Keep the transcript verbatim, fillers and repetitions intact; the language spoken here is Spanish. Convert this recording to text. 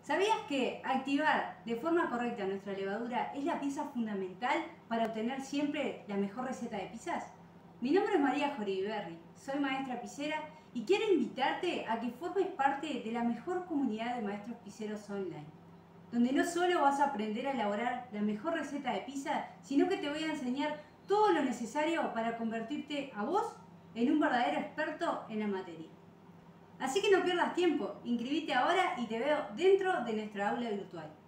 ¿Sabías que activar de forma correcta nuestra levadura es la pieza fundamental para obtener siempre la mejor receta de pizzas? Mi nombre es María Joriberri, soy maestra pizzera y quiero invitarte a que formes parte de la mejor comunidad de maestros pizzeros online, donde no solo vas a aprender a elaborar la mejor receta de pizza, sino que te voy a enseñar todo lo necesario para convertirte a vos en un verdadero experto en la materia. Así que no pierdas tiempo, inscribite ahora y te veo dentro de nuestra aula virtual.